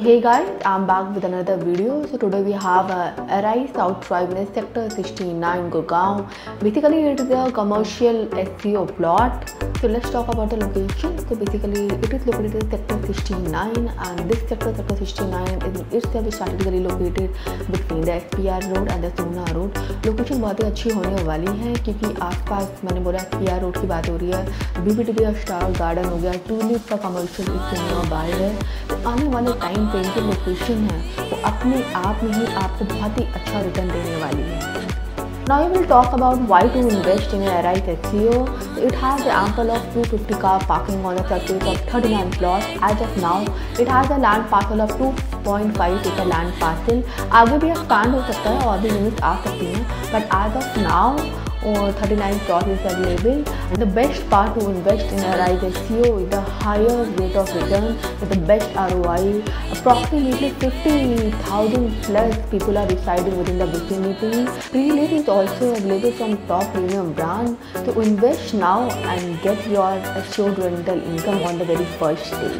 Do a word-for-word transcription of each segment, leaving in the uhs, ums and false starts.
Hey guys, I'm back with another video. So today we have uh, Arai South Drive in sector sixty-nine Gurgaon. Basically it is a commercial S E O plot. So let's talk about the location. So basically it is located in sector sixty-nine and this sector, sector sixty-nine is itself strategically located between the S P R road and the Sohna road. Location बहुत ही अच्छी होने वाली है क्योंकि आसपास मैंने बोला S P R road की बात हो रही है, B B T B star garden हो गया, टूलिप का कमर्शियल इसके बाहर है। तो आने वाले टाइम पे जो लोकेशन है वो अपने आप में ही आपको बहुत ही अच्छा रिटर्न देने वाली है। Now we will talk about why to invest in Arai S E O. It has an ample of two hundred fifty car parking on a surface of thirty-nine plots. As of now, it has a land parcel of two point five acre land parcel. आगे भी expand हो सकता है और भी limits आ सकती हैं, but as of now or thirty-nine plots is available. And the best part to invest in Arai S E O is the higher rate of return with the best R O I. Approximately fifty thousand plus people are residing within the vicinity. Pre-let is also available from top premium brand. So invest now and get your assured rental income on the very first day.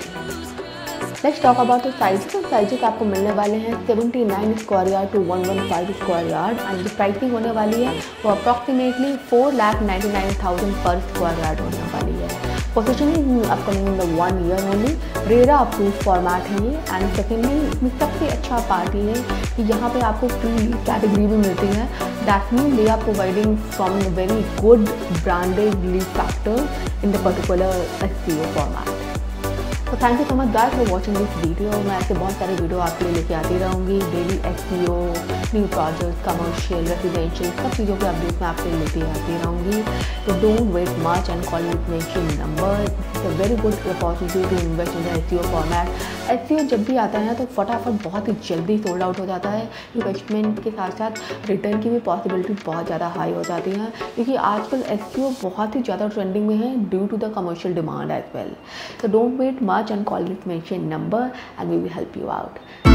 Let's talk about the sizes. तो sizes आपको मिलने वाले हैं seventy nine square yard to one one five square yard and जो pricing होने वाली है वो approximately four lakh ninety nine thousand per square yard होने वाली है। Positioning upcoming in the one year only, RERA approve format है ये। एंड सेकेंडली इसमें सबसे अच्छा पार्ट ये है कि यहाँ पे आपको फ्री कैटेगरी भी मिलती है। That mean they are providing from very good branded lead factor in the particular S E O format. तो thank you so much guys for watching this video. मैं ऐसे बहुत सारे वीडियो आपके लिए लेके आती रहूँगी। Daily SEO, new projects, commercial, residential, सब चीज़ों के अपडेट मैं आपके लिए लेके आती रहूँगी। तो don't wait much and call with mention number. It's a very good opportunity to invest in the SEO format. SEO जब भी आता है तो फटाफट बहुत ही जल्दी सोल्ड आउट हो जाता है। इन्वेस्टमेंट के साथ साथ रिटर्न की भी पॉसिबिलिटी बहुत ज़्यादा हाई हो जाती है क्योंकि आजकल एसईओ बहुत ही ज़्यादा ट्रेंडिंग में है due to the commercial demand as well. So don't wait much and call this mention number and we will help you out.